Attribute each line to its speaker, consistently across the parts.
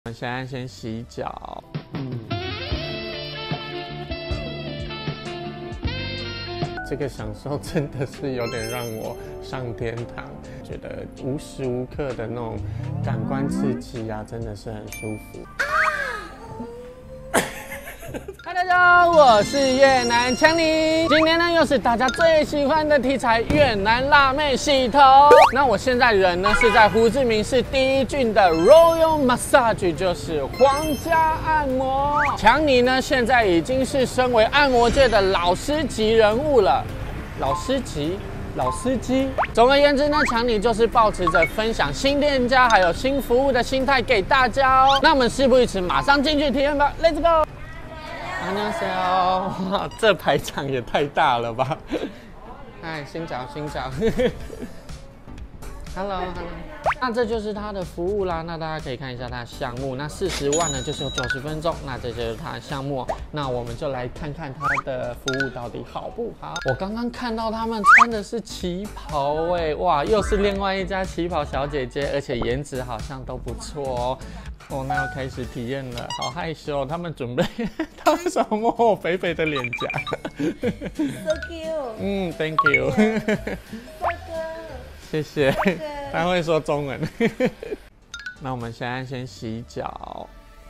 Speaker 1: 我们现在先洗脚。这个享受真的是有点让我上天堂，觉得无时无刻的那种感官刺激啊，真的是很舒服。嗨，大家好，我是越南强尼。今天呢，又是大家最喜欢的题材——越南辣妹洗头。那我现在人呢是在胡志明市第一郡的 Royal Massage， 就是皇家按摩。强尼呢现在已经是身为按摩界的老司级人物了。老司机。总而言之呢，强尼就是抱持着分享新店家还有新服务的心态给大家哦。那我们事不宜迟，马上进去体验吧 ，Let's go！ 안녕하세요。哇，这排场也太大了吧！嗨，新脚。Hello。那这就是它的服务啦。那大家可以看一下它的项目。那40万呢，就是有90分钟。那这就是它的项目。那我们就来看看它的服务到底好不好。我刚刚看到他们穿的是旗袍哎，哇，又是另外一家旗袍小姐姐，而且颜值好像都不错哦。哦，那要开始体验了，好害羞。他们准备，他为什么摸我肥肥的脸颊
Speaker 2: ？So cute。
Speaker 1: Thank you。谢谢。他会说中文。那我们现在先洗脚。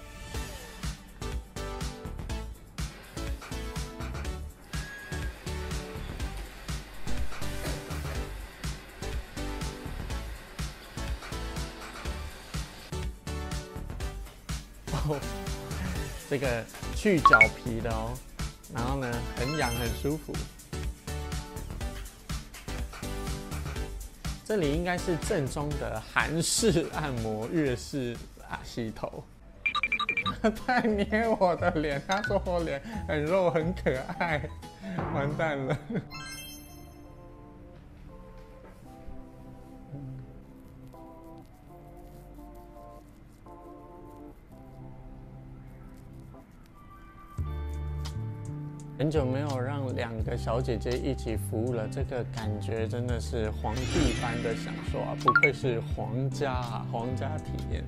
Speaker 1: 哦，这个去脚皮的哦，然后呢，很痒，很舒服。这里应该是正宗的韩式按摩、日式洗头。他在捏我的脸，他说我脸很肉很可爱，完蛋了。很久没有让2个小姐姐一起服务了，这个感觉真的是皇帝般的享受啊！不愧是皇家啊，皇家体验。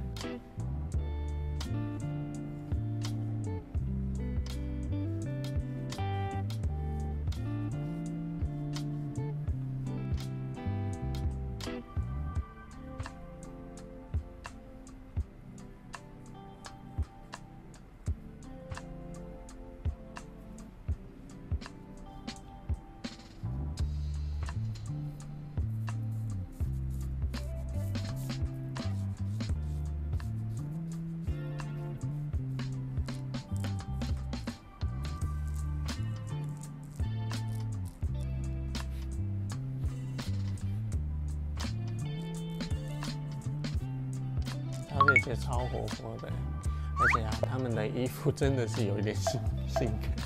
Speaker 1: 小姐姐超活泼的，而且啊，她们的衣服真的是有一点性感。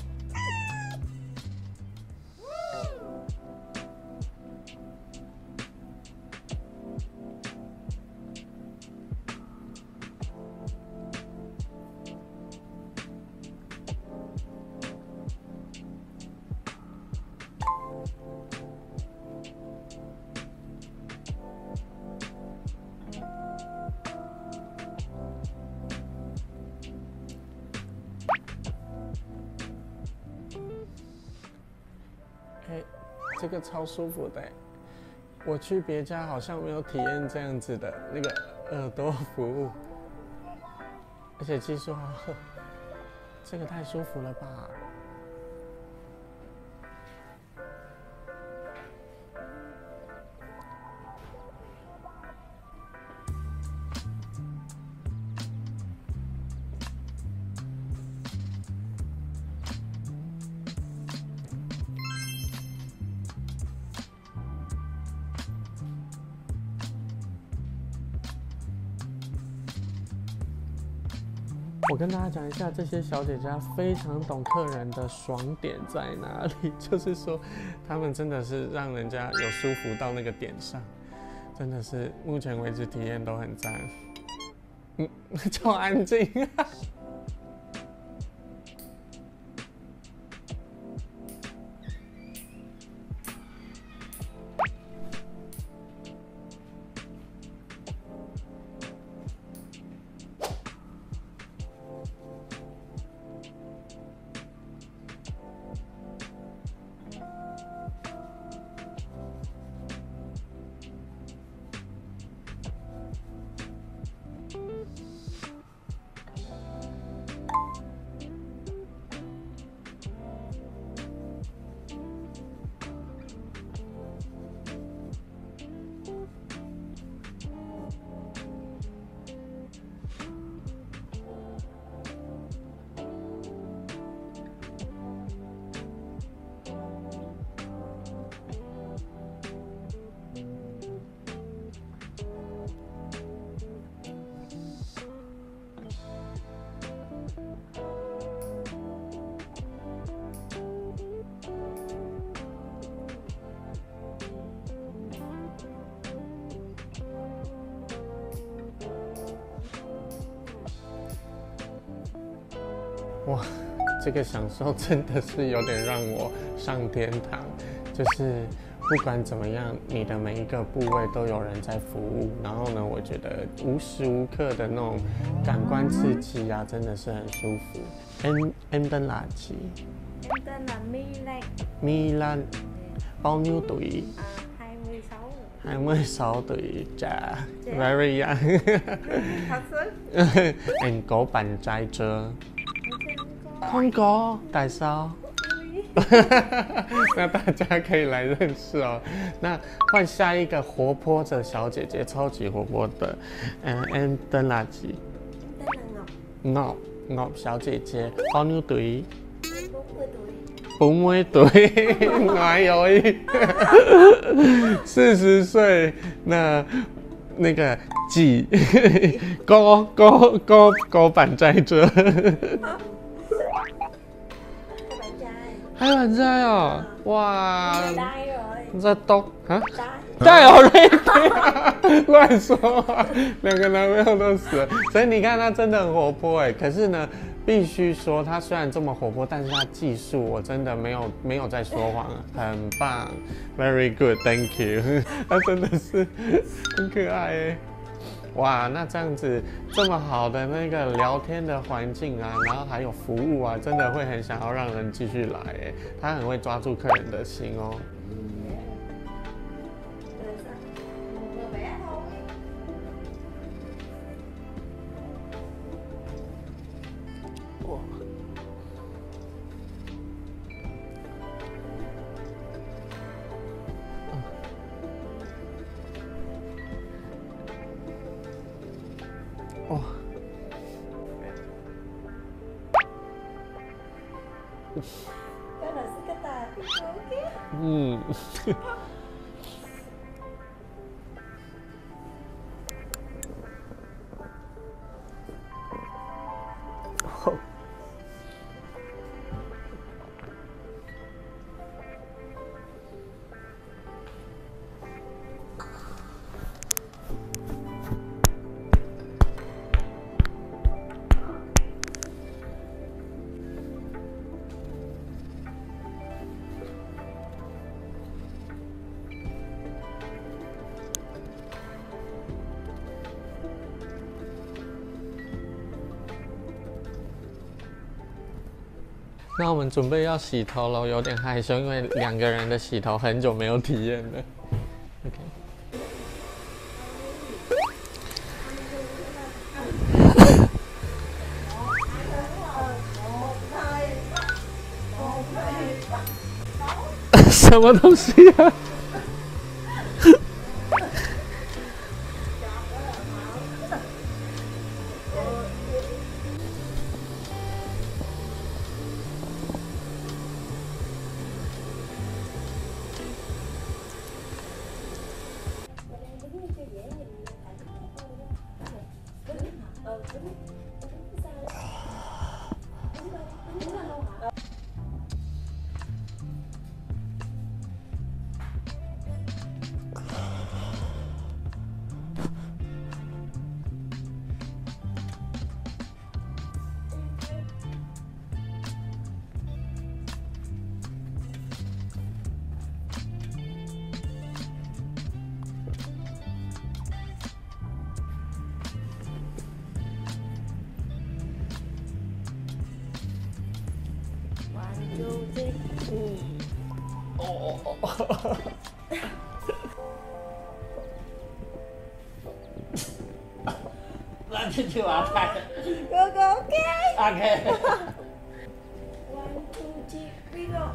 Speaker 1: 这个超舒服的，我去别家好像没有体验这样子的那个耳朵服务，而且技术好好，这个太舒服了吧！我跟大家讲一下，这些小姐姐非常懂客人的爽点在哪里，就是说，她们真的是让人家有舒服到那个点上，真的是目前为止体验都很赞。超安静。 哇，这个享受真的是有点让我上天堂，就是不管怎么样，你的每一个部位都有人在服务。然后呢，我觉得无时无刻的那种感官刺激啊，真的是很舒服。em tên là chị.
Speaker 2: Em tên là My
Speaker 1: Milan bao nhiêu tuổi?
Speaker 2: 26 rồi.
Speaker 1: 26 tuổi, trẻ, very young.
Speaker 2: Thật sự?
Speaker 1: Anh có bạn trai chưa?
Speaker 2: Không có.
Speaker 1: Không có, tại sao? 那大家可以来认识哦。那换下一个活泼的小姐姐，超级活泼的。em tên là chị.
Speaker 2: Tên là
Speaker 1: Ngọc,
Speaker 2: Ngọc.
Speaker 1: Ngọc 小姐姐，bao nhiêu tuổi?
Speaker 2: 40 tuổi.
Speaker 1: 40 tuổi, nói rồi. 40岁。那个chị có bạn trai chưa? Hai bạn trai à? Wow,
Speaker 2: Đai rồi.
Speaker 1: rất tốt hả?
Speaker 2: Đai.
Speaker 1: 加油嘞！乱说话，两个男朋友都死了。所以你看他真的很活泼哎，可是呢，必须说他虽然这么活泼，但是他技术我真的没有在说谎，很棒 ，very good，thank you。他真的是很可爱哎。哇，那这样子这么好的那个聊天的环境啊，然后还有服务啊，真的会很想要让人继续来哎。他很会抓住客人的心哦。哇！
Speaker 2: Cái là sức cái tà. Ok.
Speaker 1: 嗯。那我们准备要洗头了，有点害羞，因为两个人的洗头很久没有体验了。OK。什么东西啊？
Speaker 3: 那进去玩开。
Speaker 2: 哥哥 OK。
Speaker 3: OK。
Speaker 2: One, two, three, we go。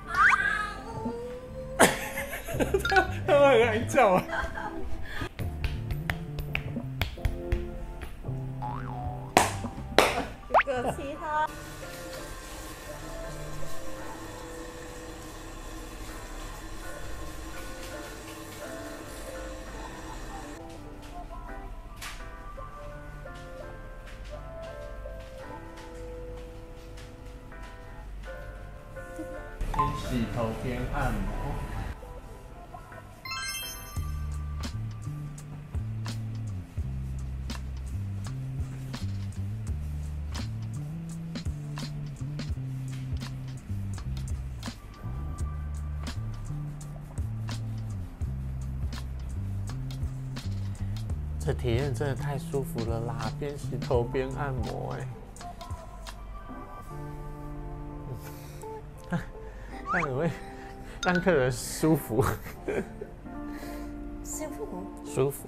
Speaker 1: 他们很爱叫啊。
Speaker 2: 哥哥其他。
Speaker 1: 边洗头边按摩。 这体验真的太舒服了啦，边洗头边按摩它很会让客人舒服。
Speaker 2: 舒服。
Speaker 1: 舒服。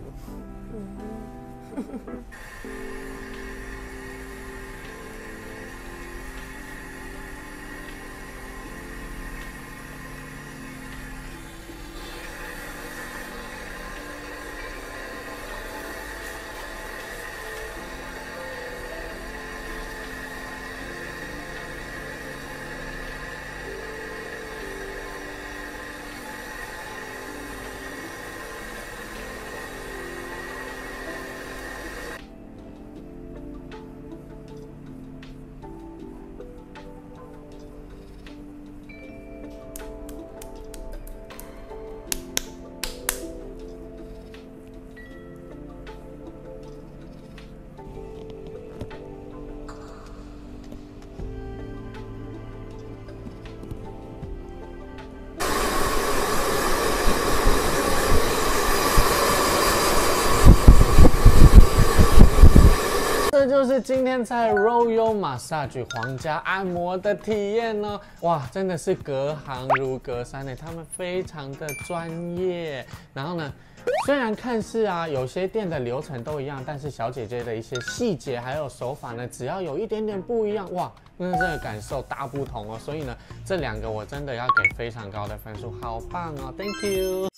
Speaker 1: 这就是今天在 Royal Massage 皇家按摩的体验哦，哇，真的是隔行如隔山他们非常的专业。然后呢，虽然看似有些店的流程都一样，但是小姐姐的一些细节还有手法呢，只要有一点点不一样，哇，那真的感受大不同哦。所以呢，这2个我真的要给非常高的分数，好棒哦 ，Thank you。